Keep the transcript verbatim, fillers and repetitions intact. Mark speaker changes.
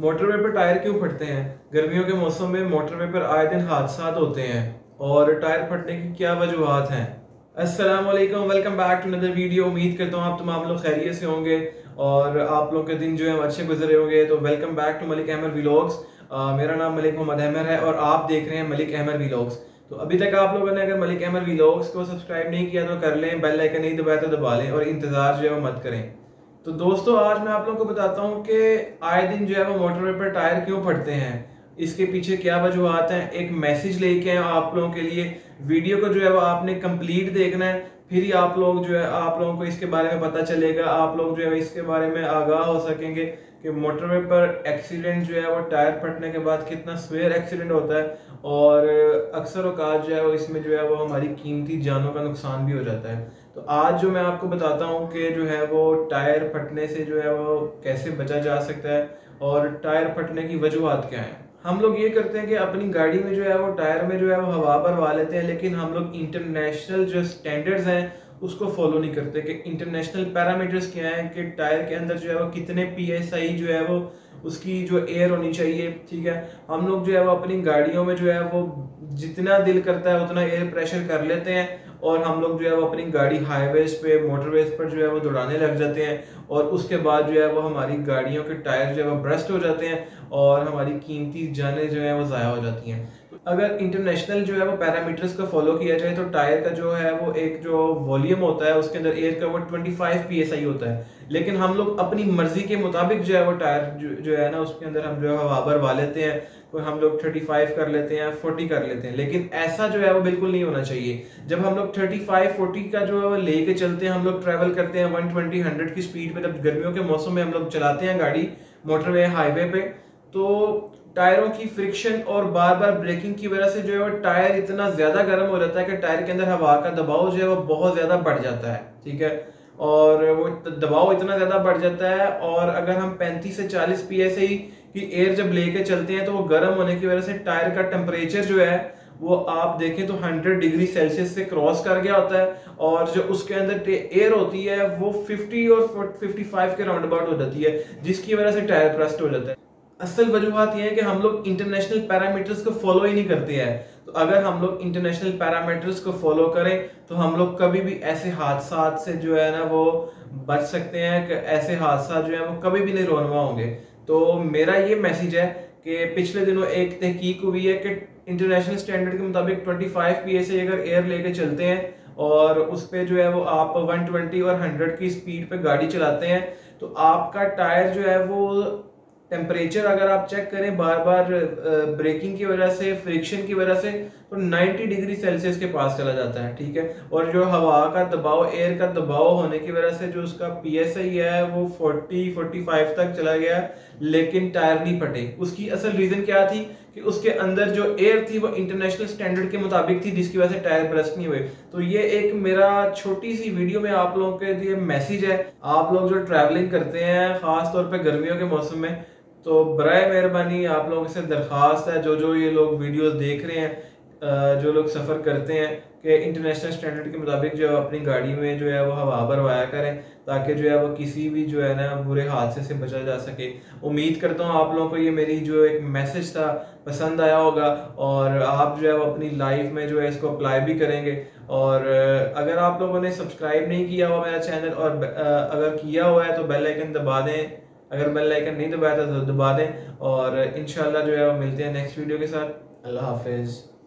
Speaker 1: Motorway पर tyre क्यों फटते हैं? गर्मियों के मौसम में मोटरवे पर आए दिन हादसात होते हैं और टायर फटने की क्या वजूहात हैं? अस्सलाम वालेकुम, welcome back to another video. उम्मीद करता हूँ आप तमाम लोग खैरियत से होंगे और आप लोग के दिन जो है अच्छे गुजरे होंगे। तो welcome back to Malik Ahmad vlogs. मेरा नाम मलिक मोहम्मद अहमद है और आप देख रहे हैं मलिक अहमद व्लॉग्स। तो अभी तक आप लोगों ने अगर मलिक अहमद व्लॉग्स को सब्सक्राइब नहीं किया तो कर लें, बेल आइकन नहीं दबाया तो दबा लें और इंतज़ार जो है वो मत करें। तो दोस्तों, आज मैं आप लोगों को बताता हूँ कि आए दिन जो है वो मोटरवे पर टायर क्यों फटते हैं, इसके पीछे क्या वजूहात हैं। एक मैसेज लेके आए आप लोगों के लिए। वीडियो को जो है वो आपने कंप्लीट देखना है, फिर ही आप लोग जो है आप लोगों को इसके बारे में पता चलेगा। आप लोग जो है इसके बारे में आगाह हो सकेंगे कि मोटरवे पर एक्सीडेंट जो है वो टायर फटने के बाद कितना स्वेयर एक्सीडेंट होता है और अक्सर औकात जो है वो इसमें जो है वो हमारी कीमती जानों का नुकसान भी हो जाता है। तो आज जो मैं आपको बताता हूँ कि जो है वो टायर फटने से जो है वो कैसे बचा जा सकता है और टायर फटने की वजूहात क्या है। हम लोग ये करते हैं कि अपनी गाड़ी में जो है वो टायर में जो है वो हवा भरवा लेते हैं, लेकिन हम लोग इंटरनेशनल जो स्टैंडर्ड्स हैं उसको फॉलो नहीं करते कि इंटरनेशनल पैरामीटर्स क्या हैं, कि टायर के अंदर जो है वो कितने पी एस आई जो है वो उसकी जो एयर होनी चाहिए। ठीक है, हम लोग जो है वो अपनी गाड़ियों में जो है वो जितना दिल करता है उतना एयर प्रेशर कर लेते हैं और हम लोग जो है वो अपनी गाड़ी हाईवेज पे मोटरवेज पर जो है वो दौड़ाने लग जाते हैं और उसके बाद जो है वो हमारी गाड़ियों के टायर जो है वो ब्रस्ट हो जाते हैं और हमारी कीमती जानें जो है वो ज़ाया हो जाती हैं। तो अगर इंटरनेशनल जो है वो पैरामीटर्स को फॉलो किया जाए तो टायर का जो है वो एक जो वॉल्यूम होता है उसके अंदर एयर का वो पच्चीस पी एस आई होता है, लेकिन हम लोग अपनी मर्जी के मुताबिक जो है वो टायर जो, जो है ना उसके अंदर हम जो है हवा भरवा लेते हैं। कोई हम लोग पैंतीस कर लेते हैं, चालीस कर लेते हैं, लेकिन ऐसा जो है वो बिल्कुल नहीं होना चाहिए। जब हम लोग पैंतीस चालीस का जो है वो लेके चलते हैं, हम लोग ट्रैवल करते हैं एक सौ बीस हंड्रेड की स्पीड पे, जब गर्मियों के मौसम में हम लोग चलाते हैं गाड़ी मोटरवे हाईवे पे, तो टायरों की फ्रिक्शन और बार बार ब्रेकिंग की वजह से जो है वो टायर इतना ज्यादा गर्म हो जाता है कि टायर के अंदर हवा का दबाव जो है वो बहुत ज्यादा बढ़ जाता है। ठीक है, और वो दबाव इतना ज्यादा बढ़ जाता है और अगर हम पैंतीस से चालीस पी एस आई की एयर जब लेके चलते हैं तो वो गर्म होने की वजह से टायर का टेम्परेचर जो है वो आप देखें तो सौ डिग्री सेल्सियस से क्रॉस कर गया होता है और जो उसके अंदर एयर होती है वो पचास और पचपन के राउंड अबाउट हो जाती है, जिसकी वजह से टायर ब्रस्ट हो जाता है। असल वजूहत यह है कि हम लोग इंटरनेशनल पैरामीटर्स को फॉलो ही नहीं करते हैं। तो अगर हम लोग इंटरनेशनल पैरामीटर्स को फॉलो करें तो हम लोग कभी भी ऐसे हादसा से जो है ना वो बच सकते हैं कि ऐसे हादसा जो है वो कभी भी नहीं रोनवा होंगे। तो मेरा ये मैसेज है कि पिछले दिनों एक तहकीक हुई है कि इंटरनेशनल स्टैंडर्ड के मुताबिक पच्चीस पी एस आई अगर एयर लेके चलते हैं और उस पर जो है वो आप एक सौ बीस और सौ की स्पीड पे गाड़ी चलाते हैं तो आपका टायर जो है वो टेम्परेचर अगर आप चेक करें बार बार ब्रेकिंग की वजह से, फ्रिक्शन की वजह से, तो नब्बे डिग्री सेल्सियस के पास चला जाता है। ठीक है, और जो हवा का दबाव, एयर का दबाव होने की वजह से जो उसका पी एस आई है वो चालीस पैंतालीस तक चला गया, लेकिन टायर नहीं फटे। उसकी असल रीजन क्या थी कि उसके अंदर जो एयर थी वो इंटरनेशनल स्टैंडर्ड के मुताबिक थी, जिसकी वजह से टायर ब्रस्ट नहीं हुए। तो ये एक मेरा छोटी सी वीडियो में आप लोगों के लिए मैसेज है। आप लोग जो ट्रैवलिंग करते हैं खास तौर पे गर्मियों के मौसम में, तो बराए मेहरबानी आप लोगों से दरख्वास्त है, जो जो ये लोग वीडियोस देख रहे हैं, जो लोग सफ़र करते हैं, कि इंटरनेशनल स्टैंडर्ड के मुताबिक जो अपनी गाड़ी में जो है वो हवा भरवाया करें ताकि जो है वो किसी भी जो है ना बुरे हादसे से बचा जा सके। उम्मीद करता हूँ आप लोगों को ये मेरी जो एक मैसेज था पसंद आया होगा और आप जो है वो अपनी लाइफ में जो है इसको अप्लाई भी करेंगे। और अगर आप लोगों ने सब्सक्राइब नहीं किया हुआ मेरा चैनल और अगर किया हुआ है तो बेल आइकन दबा दें, अगर बेल आइकन नहीं दबाया था तो दबा दें और इंशाल्लाह जो है वो मिलते हैं नेक्स्ट वीडियो के साथ। अल्लाह हाफिज़।